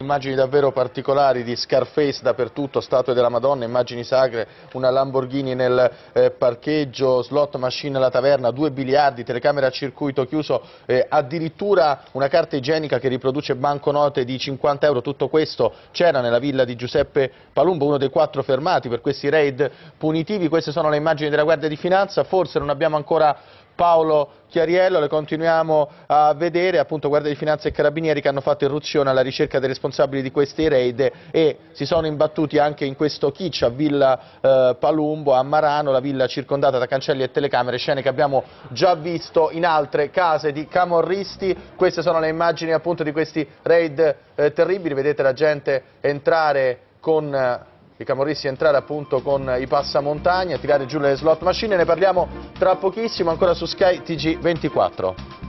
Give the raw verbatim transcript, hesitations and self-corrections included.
Immagini davvero particolari di Scarface dappertutto, statue della Madonna, immagini sacre, una Lamborghini nel eh, parcheggio, slot machine alla taverna, due biliardi, telecamere a circuito chiuso, eh, addirittura una carta igienica che riproduce banconote di cinquanta euro. Tutto questo c'era nella villa di Giuseppe Palumbo, uno dei quattro fermati per questi raid punitivi. Queste sono le immagini della Guardia di Finanza, forse non abbiamo ancora Paolo Chiariello, le continuiamo a vedere, appunto Guardia di Finanza e Carabinieri che hanno fatto irruzione alla ricerca dei responsabili di questi raid e si sono imbattuti anche in questo kitsch a Villa eh, Palumbo, a Marano, la villa circondata da cancelli e telecamere, scene che abbiamo già visto in altre case di camorristi. Queste sono le immagini appunto di questi raid eh, terribili, vedete la gente entrare con... Eh, i camorristi entrare appunto con i passamontagna, tirare giù le slot machine. Ne parliamo tra pochissimo ancora su Sky T G ventiquattro.